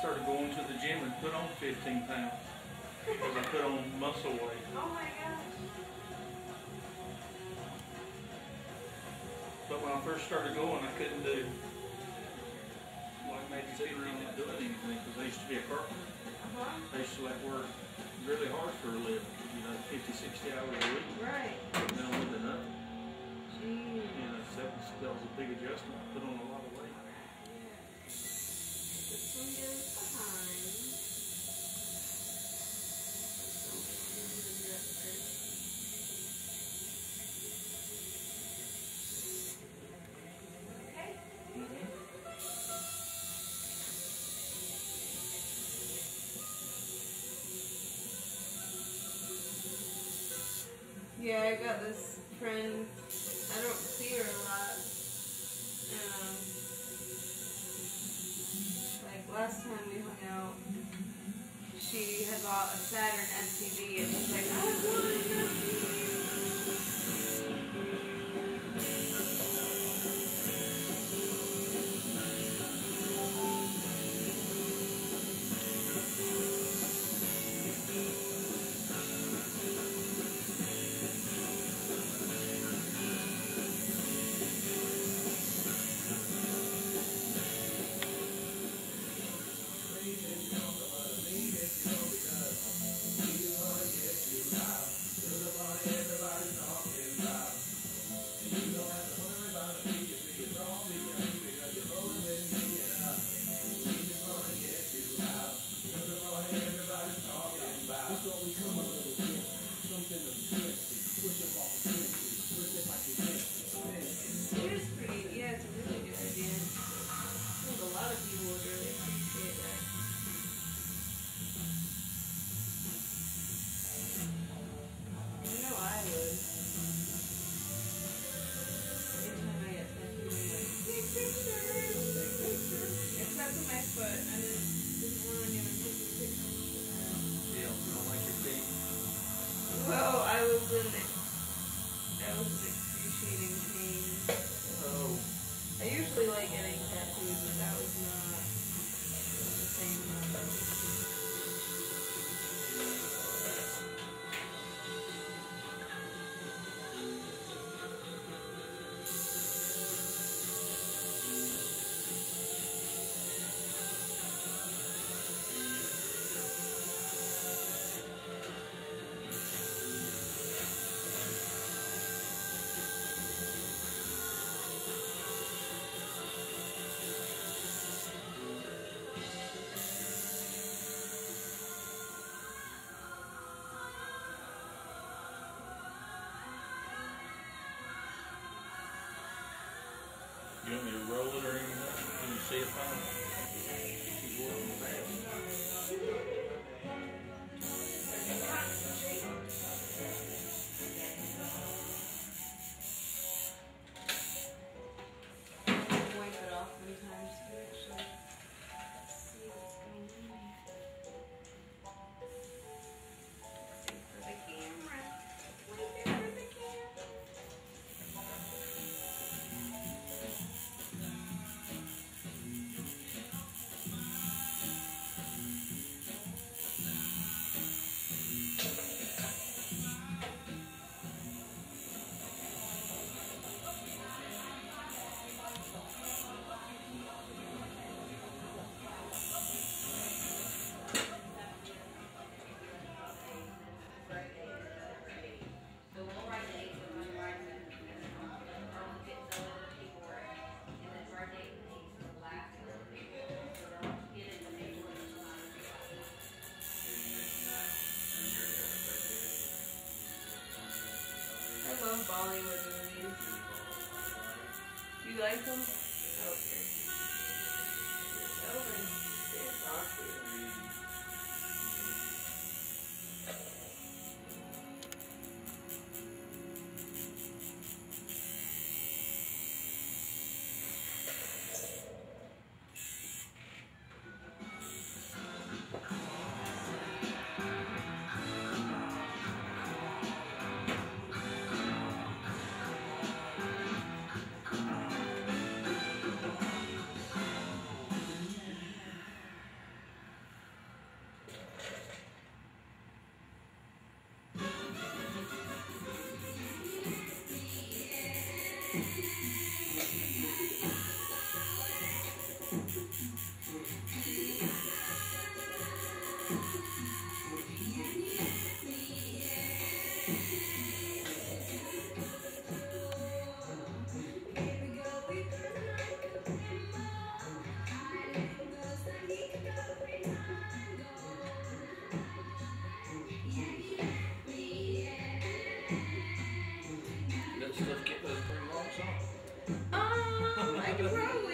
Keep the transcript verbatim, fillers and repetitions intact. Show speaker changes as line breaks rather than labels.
started going to the gym and put on fifteen pounds because I put on muscle weight.
Oh my gosh.
But when I first started going, I couldn't do like maybe two around not doing anything because I used to be a carpenter.
Uh-huh.
I used to like work really hard for a living, you know, fifty, sixty hours a week.
Right.
Now I'm living up.
Jeez.
You know, so that was, that was a big adjustment. I put on a lot of weight.
Yeah. This one goes behind. Okay.
Mm-hmm.
Yeah, I got this friend. I don't see her a lot. Um, like last time we hung out, she had bought a Saturn M T V, and she's like, I want an M T V. Here's pretty, yeah, it's a really good idea. I think a lot of people would really appreciate that. I know I would. Every time I get sent to me, like, take pictures, take pictures. Except for my foot. I just didn't want anyone taking pictures.
Yeah, you don't like your feet.
Well, I was in, I was in excruciating pain.
Oh.
I usually like getting tattoos, but that was not the same number.
You want me to roll it or anything? Can you see it fine? Keep working the bad.
Wipe it off sometimes to actually see what's going on. Wait for the camera. Wait for the camera. I love Bollywood movies. You like them? Okay. It's over. It's awesome.
That stuff get those three marks on.
Um, I could probably